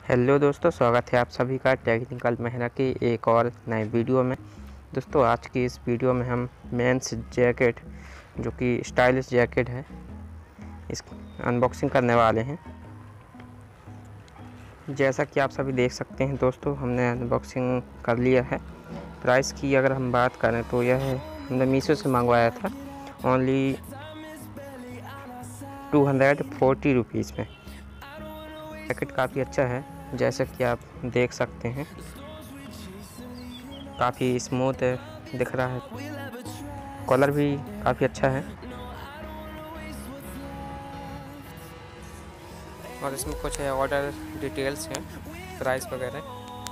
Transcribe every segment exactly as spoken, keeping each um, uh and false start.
Hello दोस्तों, स्वागत है आप सभी का टेक्निकल महना की एक और नए वीडियो में। दोस्तों आज की इस वीडियो में हम मेंस जैकेट जो कि स्टाइलिश जैकेट है, इस अनबॉक्सिंग करने वाले हैं। जैसा कि आप सभी देख सकते हैं दोस्तों, हमने अनबॉक्सिंग कर लिया है। प्राइस की अगर हम बात करें तो यह हमने मीशो से मंगवाया था only two hundred forty rupees में। जैकेट काफ़ी अच्छा है, जैसा कि आप देख सकते हैं, काफ़ी स्मूथ दिख रहा है। कलर भी काफ़ी अच्छा है और इसमें कुछ है ऑर्डर डिटेल्स हैं, प्राइस वगैरह।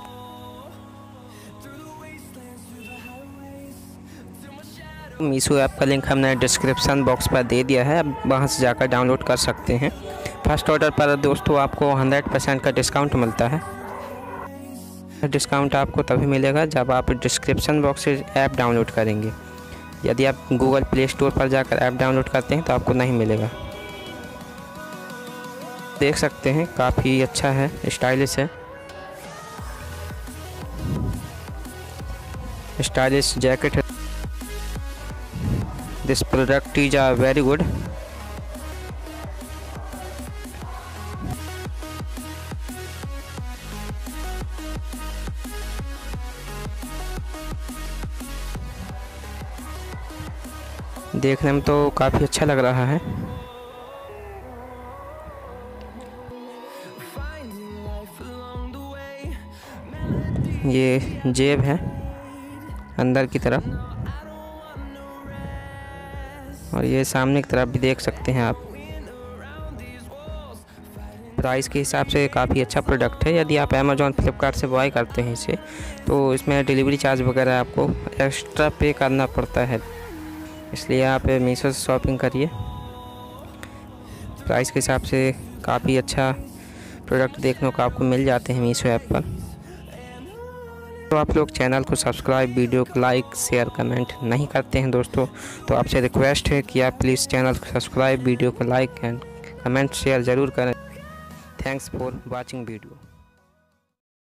मीशो ऐप का लिंक हमने डिस्क्रिप्शन बॉक्स पर दे दिया है, अब वहाँ से जाकर डाउनलोड कर सकते हैं। फर्स्ट ऑर्डर पर दोस्तों आपको हंड्रेड परसेंट का डिस्काउंट मिलता है। डिस्काउंट आपको तभी मिलेगा जब आप डिस्क्रिप्शन बॉक्स से ऐप डाउनलोड करेंगे। यदि आप गूगल प्ले स्टोर पर जाकर ऐप डाउनलोड करते हैं तो आपको नहीं मिलेगा। देख सकते हैं काफ़ी अच्छा है, स्टाइलिश है। स्टाइलिश जैकेट है। This product is a very good. देखने में तो काफ़ी अच्छा लग रहा है। ये जेब है अंदर की तरफ और ये सामने की तरफ भी देख सकते हैं आप। प्राइस के हिसाब से काफ़ी अच्छा प्रोडक्ट है। यदि आप अमेज़ॉन फ्लिपकार्ट से बाय करते हैं इसे तो इसमें डिलीवरी चार्ज वगैरह आपको एक्स्ट्रा पे करना पड़ता है, इसलिए आप मीशो से शॉपिंग करिए। प्राइस के हिसाब से काफ़ी अच्छा प्रोडक्ट देखने को आपको मिल जाते हैं मीशो ऐप पर। तो आप लोग चैनल को सब्सक्राइब, वीडियो को लाइक, शेयर, कमेंट नहीं करते हैं दोस्तों, तो आपसे रिक्वेस्ट है कि आप प्लीज़ चैनल को सब्सक्राइब, वीडियो को लाइक एंड कमेंट शेयर ज़रूर करें। Thanks for watching video.